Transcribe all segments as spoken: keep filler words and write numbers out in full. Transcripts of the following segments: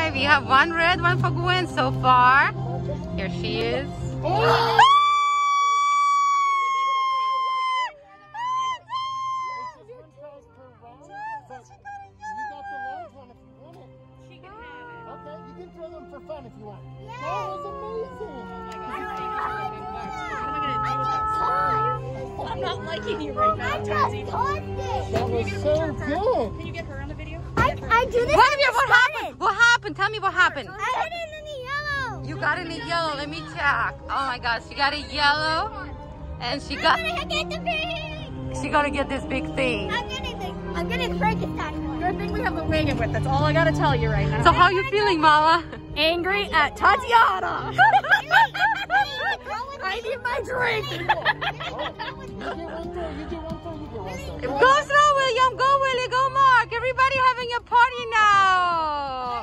Okay, we have one red, one for Guin so far. Here she is. Oh. For fun if you want. Yes. That was amazing. I'm not liking you right now, Josie. That was so good. Can you get her on the video? I, I do this. What, what happened? What happened? Tell me what happened. I hit it in the yellow. You got it in the yellow. Let me check. Oh my gosh, she got a yellow, and she got. I'm gonna get the big. She gonna get this big thing. I'm getting the. I'm getting Frankenstein one. Good thing we have the wagon with. That's all I gotta tell you right now. So how you feeling, Mama? Angry at Tatiana. I need my drink. Go slow, William. Go, Willie. Go, Mark. Everybody having a party now.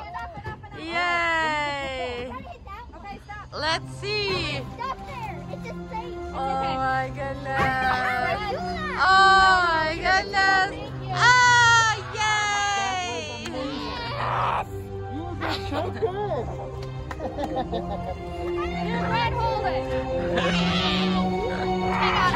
Yay. Okay, stop. Let's see. Stop there. It's just safe. Oh my goodness. Oh Oh my goodness. Ah, yay. You were so good. Here, Red, hold it.